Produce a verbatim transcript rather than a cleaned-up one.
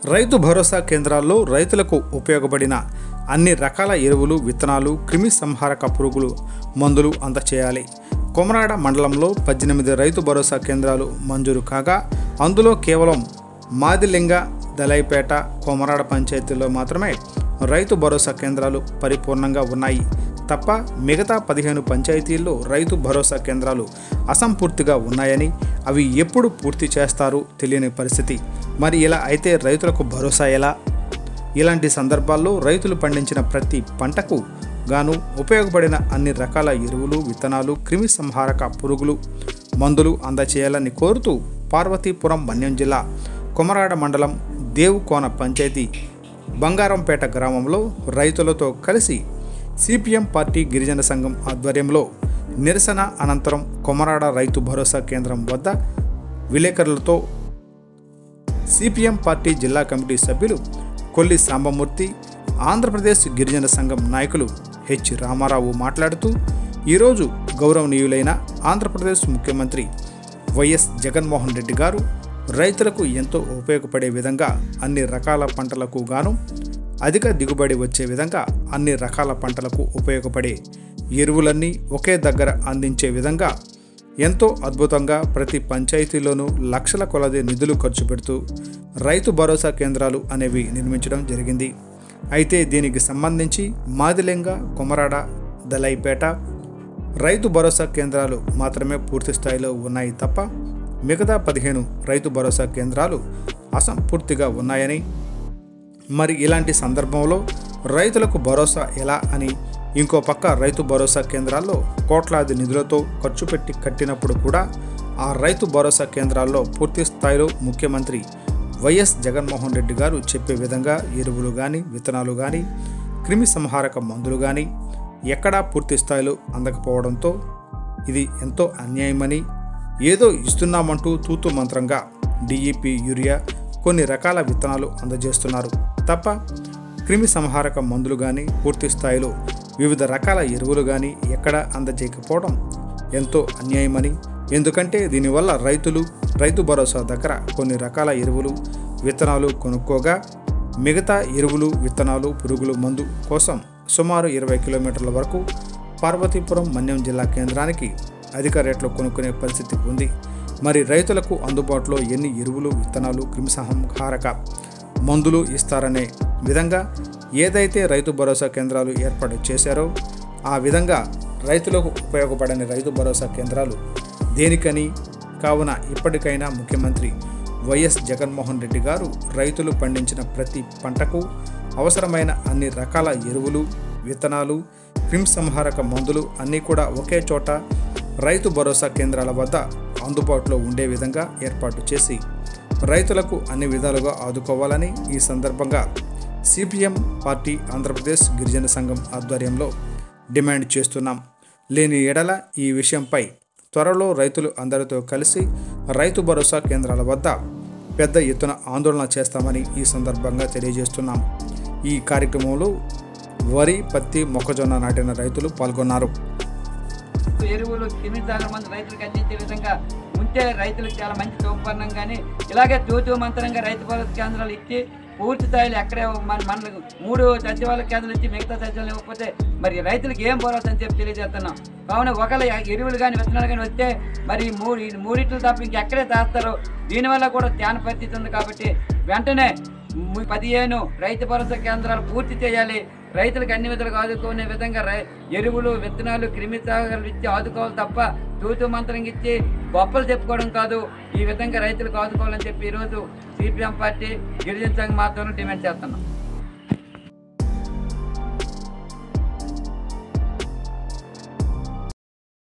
రైతు భరోసా కేంద్రాల్లో రైతులకు ఉపయోగపడిన అన్ని రకాల ఎరువులు, విత్తనాలు, క్రిమి సంహారక పురుగులు మందులు అందచేయాలి. కొమరాడ మండలంలో పద్దెనిమిది రైతు భరోసా కేంద్రాలు మంజూరు కాగా అందులో కేవలం మాదిలింగ, దలైపేట, కొమరాడ పంచాయతీల్లో మాత్రమే రైతు భరోసా కేంద్రాలు పరిపూర్ణంగా ఉన్నాయి తప్ప మిగతా పదిహేను పంచాయతీల్లో రైతు భరోసా కేంద్రాలు అసంపూర్తిగా ఉన్నాయని, అవి ఎప్పుడు పూర్తి చేస్తారో తెలియని పరిస్థితి. మరి ఇలా అయితే రైతులకు భరోసా ఎలా? ఇలాంటి సందర్భాల్లో రైతులు పండించిన ప్రతి పంటకు గాను ఉపయోగపడిన అన్ని రకాల ఎరువులు, విత్తనాలు, క్రిమి సంహారక పురుగులు మందులు అందచేయాలని కోరుతూ పార్వతీపురం మన్యం జిల్లా కొమరాడ మండలం దేవుకోన పంచాయతీ బంగారంపేట గ్రామంలో రైతులతో కలిసి సిపిఎం పార్టీ గిరిజన సంఘం ఆధ్వర్యంలో నిరసన అనంతరం కొమరాడ రైతు భరోసా కేంద్రం వద్ద విలేకరులతో సిపిఎం పార్టీ జిల్లా కమిటీ సభ్యులు కొల్లి సాంబమూర్తి, ఆంధ్రప్రదేశ్ గిరిజన సంఘం నాయకులు హెచ్ రామారావు మాట్లాడుతూ, ఈరోజు గౌరవనీయులైన ఆంధ్రప్రదేశ్ ముఖ్యమంత్రి వైఎస్ జగన్మోహన్ రెడ్డి గారు రైతులకు ఎంతో ఉపయోగపడే విధంగా అన్ని రకాల పంటలకు గాను అధిక దిగుబడి వచ్చే విధంగా అన్ని రకాల పంటలకు ఉపయోగపడే ఎరువులన్నీ ఒకే దగ్గర అందించే విధంగా ఎంతో అద్భుతంగా ప్రతి పంచాయతీలోనూ లక్షల కొలది నిధులు ఖర్చు పెడుతూ రైతు భరోసా కేంద్రాలు అనేవి నిర్మించడం జరిగింది. అయితే దీనికి సంబంధించి మాదిలింగ, కొమరాడ, దలైపేట రైతు భరోసా కేంద్రాలు మాత్రమే పూర్తి స్థాయిలో ఉన్నాయి తప్ప మిగతా పదిహేను రైతు భరోసా కేంద్రాలు అసంపూర్తిగా ఉన్నాయని, మరి ఇలాంటి సందర్భంలో రైతులకు భరోసా ఎలా అని, ఇంకో పక్క రైతు భరోసా కేంద్రాల్లో కోట్లాది నిధులతో ఖర్చు పెట్టి కట్టినప్పుడు కూడా ఆ రైతు భరోసా కేంద్రాల్లో పూర్తి స్థాయిలో ముఖ్యమంత్రి వైఎస్ జగన్మోహన్ రెడ్డి గారు చెప్పే విధంగా ఎరువులు కానీ, విత్తనాలు కానీ, క్రిమి సంహారక మందులు కానీ ఎక్కడా పూర్తి స్థాయిలో అందకపోవడంతో ఇది ఎంతో అన్యాయమని, ఏదో ఇస్తున్నామంటూ తూతు మంత్రంగా డిఏపి, యూరియా, కొన్ని రకాల విత్తనాలు అందజేస్తున్నారు తప్ప క్రిమి సంహారక మందులు కానీ, పూర్తి స్థాయిలో వివిధ రకాల ఎరువులు కానీ ఎక్కడా అందజేయకపోవడం ఎంతో అన్యాయమని, ఎందుకంటే దీనివల్ల రైతులు రైతు భరోసా దగ్గర కొన్ని రకాల ఎరువులు, విత్తనాలు కొనుక్కోగా మిగతా ఎరువులు, విత్తనాలు, పురుగులు మందు కోసం సుమారు ఇరవై కిలోమీటర్ల వరకు పార్వతీపురం మన్యం జిల్లా కేంద్రానికి అధిక రేట్లు కొనుక్కునే పరిస్థితి ఉంది. మరి రైతులకు అందుబాటులో ఎన్ని ఎరువులు, విత్తనాలు, క్రిమిసంహారక మందులు ఇస్తారనే విధంగా ఏదైతే రైతు భరోసా కేంద్రాలు ఏర్పాటు చేశారో ఆ విధంగా రైతులకు ఉపయోగపడని రైతు భరోసా కేంద్రాలు దేనికని, కావున ఇప్పటికైనా ముఖ్యమంత్రి వైఎస్ జగన్మోహన్ రెడ్డి గారు రైతులు పండించిన ప్రతి పంటకు అవసరమైన అన్ని రకాల ఎరువులు, విత్తనాలు, క్రిమిసంహారక మందులు అన్నీ కూడా ఒకే చోట రైతు భరోసా కేంద్రాల వద్ద అందుబాటులో ఉండే విధంగా ఏర్పాటు చేసి రైతులకు అన్ని విధాలుగా ఆదుకోవాలని ఈ సందర్భంగా సిపిఎం పార్టీ ఆంధ్రప్రదేశ్ గిరిజన సంఘం ఆధ్వర్యంలో డిమాండ్ చేస్తున్నాం. లేని ఎడల ఈ విషయంపై త్వరలో రైతులు అందరితో కలిసి రైతు భరోసా కేంద్రాల వద్ద పెద్ద ఎత్తున ఆందోళన చేస్తామని ఈ సందర్భంగా తెలియజేస్తున్నాం. ఈ కార్యక్రమంలో వరి, పత్తి, మొక్కజొన్న నాటిన రైతులు పాల్గొన్నారు. ఎరువులు, క్రిమిసంహారక మందులు రైతులకు అందించే విధంగా ఉంటే రైతులకు చాలా మంచి సౌపర్ణం. కానీ ఇలాగే తూతూ మంత్రంగా రైతు భరోసా కేంద్రాలు ఇచ్చి పూర్తి స్థాయిలో ఎక్కడే మన మనకు మూడు సచివాలయ కేంద్రాలు ఇచ్చి మిగతా సచివాలయం ఇవ్వకపోతే మరి రైతులకు ఏం భరోసా అని చెప్పి తెలియజేస్తున్నాం. కావున ఒకవేళ ఎరువులు కానీ, విత్తనాలు కానీ వస్తే మరి మూడు మూడిట్లు తప్ప ఇంకెక్కడే చేస్తారు. దీనివల్ల కూడా ధ్యాన పరిస్థితి ఉంది. కాబట్టి వెంటనే పదిహేను రైతు భరోసా కేంద్రాలు పూర్తి చేయాలి. రైతులకు అన్ని విధాలుగా ఆదుకునే విధంగా రై ఎరువులు, విత్తనాలు, క్రిమి సంహారకాలు ఇచ్చి ఆదుకోవాలి తప్ప తూతు మంత్రం ఇచ్చి గొప్పలు చెప్పుకోవడం కాదు. ఈ విధంగా రైతులకు ఆదుకోవాలని చెప్పి ఈరోజు సిపిఎం పార్టీ గిరిజన సంఘం మాత్రం డిమాండ్ చేస్తున్నాం.